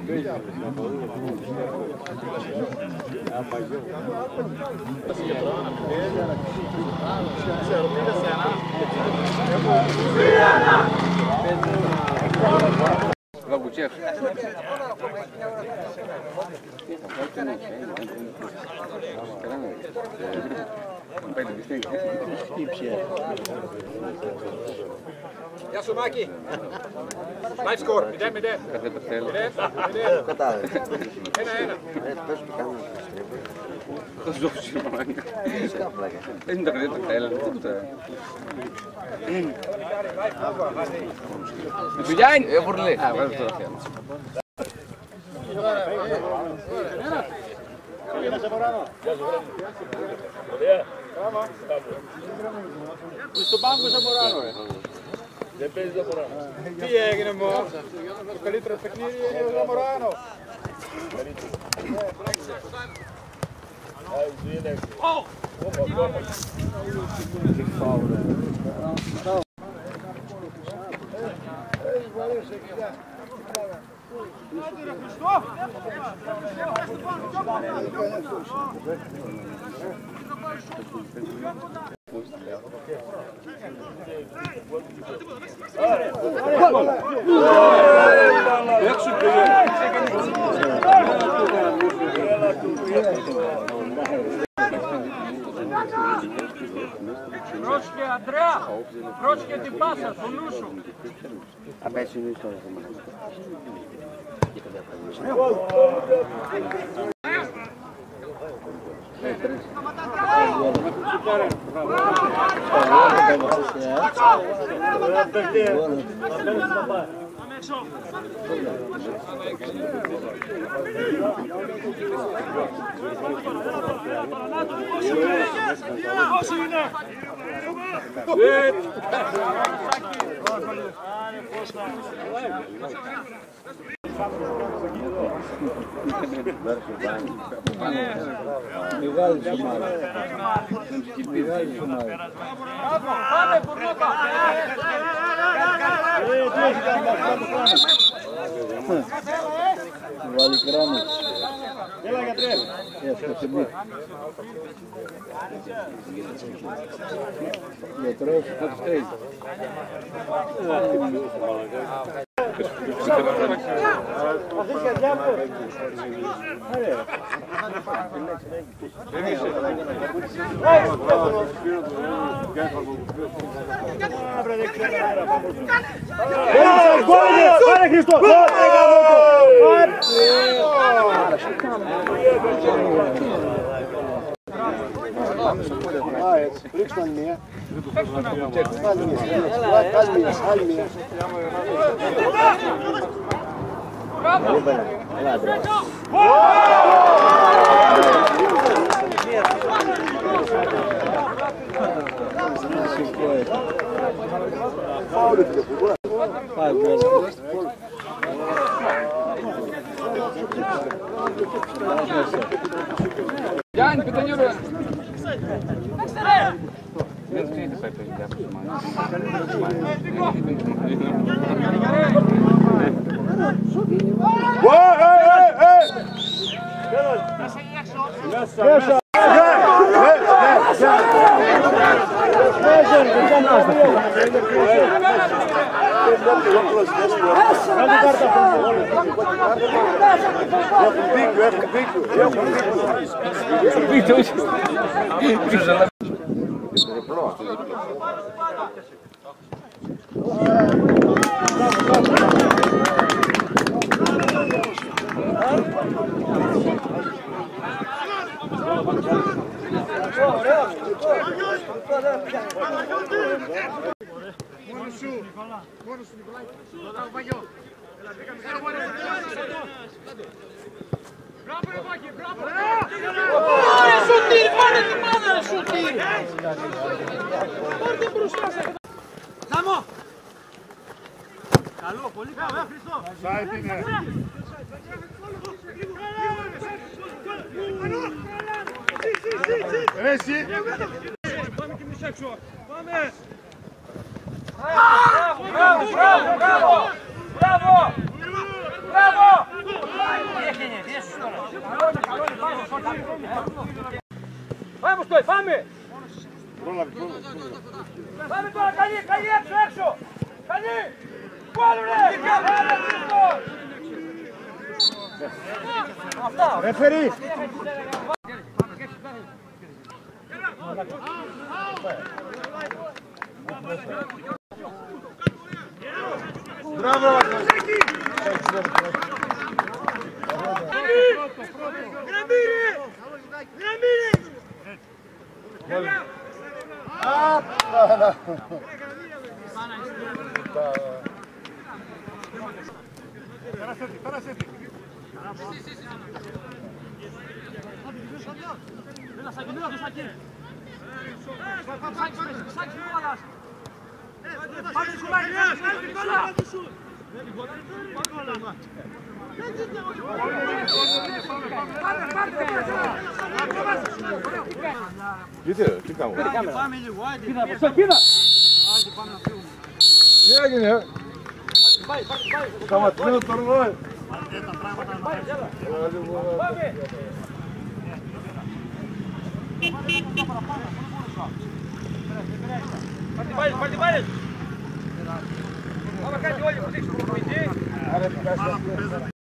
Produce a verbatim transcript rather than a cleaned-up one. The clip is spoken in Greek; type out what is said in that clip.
Лагучев. Γεια σου Μάκη. Live score. μηδέν μηδέν. Κατάλαβε. Ένα-ένα. Το ζώος είναι μαλάκα. Δεν είναι τα παιδιά τα τέλα, τίποτα. Με δουλειά είναι. Ε, βουρλή. Α, βγάζω τώρα θέμα. Στον πάγκο Ζαμοράνο, ρε. Δεν παίζει Ζαμοράνο. Τι έγινε μου, το καλύτερο παιχνίδι είναι ο Ζαμοράνο. Πρόσχε, Αντρέα! Πρόσχε την πάσα, στο νου σου! Απέσου είναι στο Μεγάλη σωμάδα. Μεγάλη σωμάδα. Πάμε, Μπουρνόκα! Βάλει κράνος. Έλα για τρία. Έφτασε τιμή. Γιατρός, αυτή. Πάρε Χριστό! Ρίξτε τον μία. Άλλη μία, άλλη μία. Γιάννη, πιτανιούρα! Δεν ξέρετε πάει το ίδιο από Μέσα! Μόνο σου, μόνο σου Νικολάκη. Μπράβο Βαγιό. Μπράβο ρε Βαγιό, μπράβο. Ρε Σωτήρ, πάρε τη μάνα ρε Σωτήρ. Πάρτε μπροστά σε. Σάμο. Καλό, πολύ καλό, ε Χριστό. Σάιτ είναι. Ρε εσύ. Πάμε και εμείς έξω. Πάμε. Μπράβο, μπράβο, μπράβο, μπράβο, μπράβο, μπράβο! Πάμε στο, πάμε! Πάμε τώρα, καλή, καλή έξω, έξω! Καλή! Πάλου ρε! Αυτά! Ρεφερή! Μπράβο! Κοίτα, τι κάνω. Πάμε λίγο, άντε. Κοίτα, πώς θα κοίτα. Άντε, πάμε να φύγουμε. Τι έγινε. Πάει, πάει, πάει. Σταματήστε το ρολόι. Πάμε. Πάρτε πάλι, πάρτε πάλι. Πάμε κάτι όλοι που δείξουμε.